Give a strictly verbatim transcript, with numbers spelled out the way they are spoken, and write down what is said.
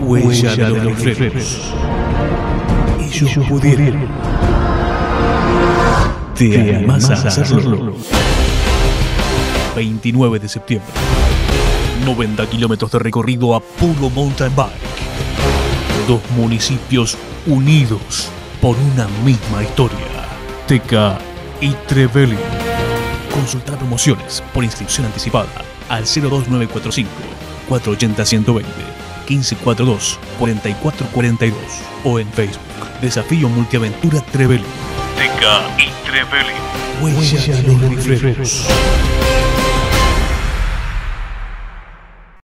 huella de los reflejos. Ellos pudieron. ¿Te animás a hacerlo? veintinueve de septiembre. noventa kilómetros de recorrido a puro mountain bike. Dos municipios unidos por una misma historia. Teca y Trevelin. Consulta promociones por inscripción anticipada al cero dos nueve cuatro cinco, cuatro ocho cero, uno dos cero, quince cuarenta y dos, cuarenta y cuatro cuarenta y dos o en Facebook Desafío Multiaventura Trevelin. Teca y Trevelin. Huella de los reflejos.